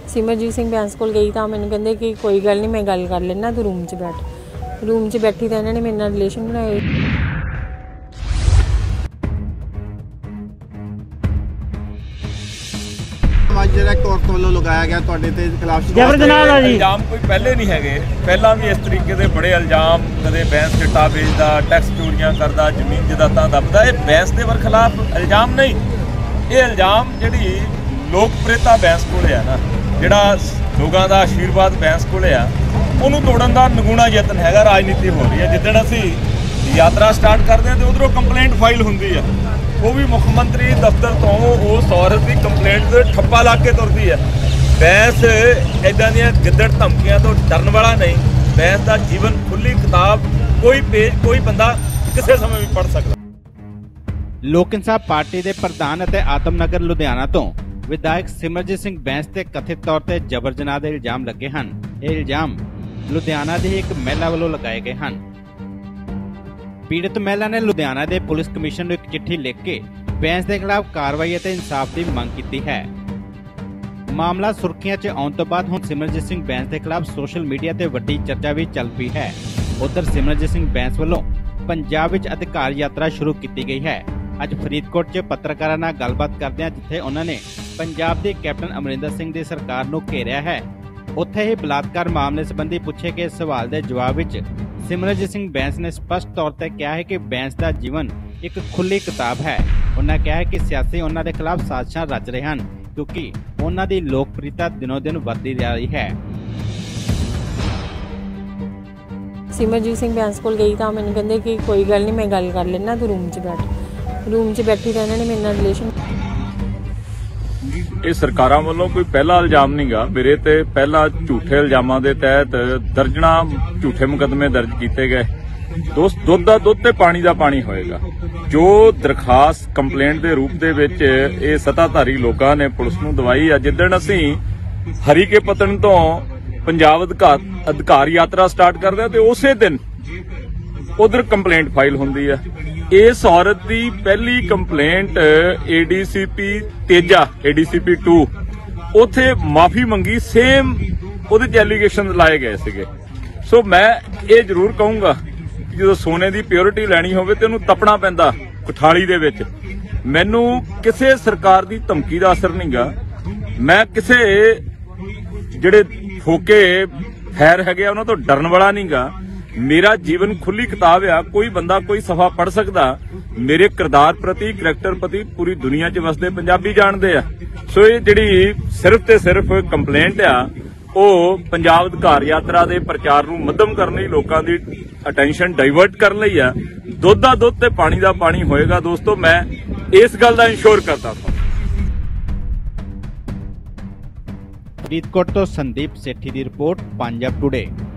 सिमरजीत सिंह बैंस कोल गई तो मैंने कहते कि कोई गल नहीं, मैं गल कर लेना, तू रूम च बैठ। रूम च बैठी तो इन्होंने मेरे नाल रिलेशन बनाए। औरत वालों लगाया गया तुहाडे ते खिलाफ इल्जाम कोई पहले नहीं है, पहला भी इस तरीके के बड़े इल्जाम, कदे बैंस चिट्टा बेचदा, टैक्स चोरियां करदा, जमीन जायदादां दबदा। ये बैंस दे खिलाफ इल्जाम नहीं, ये इल्जाम जिहड़ी लोकप्रियता बैंस कोल है ना, जिहड़ा लोगों का आशीर्वाद बैंस कोल है, उन्होंने तोड़न का नगूना यतन है। राजनीति हो रही है। जिद्दण असी यात्रा स्टार्ट करते हैं तो उधरों कंप्लेंट फाइल होंगी है, वो भी मुख्यमंत्री दफ्तर तो उस औरत की कंप्लेंट से ठप्पा ला के तुरती है। बैंस इदां दी गिद्दड़ धमकियां तो डरन वाला नहीं। बैंस का जीवन खुली किताब, कोई पेज कोई बंदा किसी समय भी पढ़ सकता। लोक इंसाफ पार्टी के प्रधान ਅਤੇ आदमनगर लुधियाना तो विधायक सिमरजीत सिंह बैंस ते कथित तौर पर जबर जनाह के इल्जाम लगे हैं। ये इल्जाम लुधियाना की एक महिला वालों लगाए गए हैं। पीड़ित महिला ने लुधियाना के पुलिस कमिश्नर को एक चिट्ठी लिख के बैंस के खिलाफ कार्रवाई और इंसाफ की मांग की है। मामला सुर्खियां च आने तो बाद हुण सिमरजीत सिंह बैंस के खिलाफ सोशल मीडिया ते वड्डी चर्चा भी चल पई है। उधर सिमरजीत सिंह बैंस वालों पंजाब विच अधिकार यात्रा शुरू की गई है। अज फरीदकोट च पत्रकारां नाल गलबात करदे जिथे उन्होंने पंजाब के कैप्टन अमरिंदर सिंह की सरकार नूं घेरिया है, उत्थे ही बलात्कार मामले संबंधी पूछे गए सवाल के जवाब विच सिमरजीत सिंह बैंस ने स्पष्ट तौर पर कहा है कि बैंस का जीवन एक खुली किताब है। उन्होंने कहा है कि सियासी उन्हों के खिलाफ साजिशां रच रहे हैं क्योंकि उन्हों की लोकप्रियता दिनों दिन बढ़ती जा रही है। सिमरजीत सिंह बैंस कोल गई तो मैंने कहते कि कोई गल नहीं, मैं गल कर लेना, तू रूम च बैठ। रूम च बैठी तो इन्होंने मेरे नाल रिलेशन। ये सरकारां वालों कोई पहला इल्जाम नहीं गा मेरे ते। पहला झूठे इल्जामां दे तहत दर्जना झूठे मुकदमे दर्ज किए गए। दोस्त दुध दा दुध ते पानी दा पानी होएगा। जो दरखास्त कंप्लेंट के रूप दे विच ये सत्ताधारी लोगों ने पुलिस नूं दवाई है। जिद्दण असीं हरीके पतन तो पंजाब अधिकार यात्रा स्टार्ट करदे ते उसे दिन उधर कंप्लेंट फाइल होंदी है। इस औरत की पहली कंप्लेंट ADCP तेजा ADCP 2 उथे माफी मंगी, सेम उहदे एलीगेशन लाए गए थे। सो मैं ये जरूर कहूंगा कि जो सोने की प्योरिटी लैनी होवे ते उहनूं तपना पैंदा कुठाली दे विच। मैनू किसी सरकार की धमकी का असर नहीं गा। मैं किसी जिहड़े फोके खैर है उन्होंने तो डरन वाला नहीं गा। मेरा जीवन खुली किताब आ, कोई बंदा कोई सफा पढ़ सकता। मेरे किरदार प्रति करैक्टर प्रति पूरी दुनिया च वसदे पंजाबी जानते आ। सो ये जिहड़ी सिर्फ ते सिर्फ कंप्लेंट आ वो पंजाब अधिकार यात्रा के प्रचार नूं मध्यम करने लोगों की अटेंशन डाइवर्ट करने लई आ। दुध दा दुध ते पानी दा पानी होएगा। दोस्तों मैं इस गल दा इंश्योर करता था। फरीदकोट तो संदीप सेठी की रिपोर्ट, पंजाब टुडे।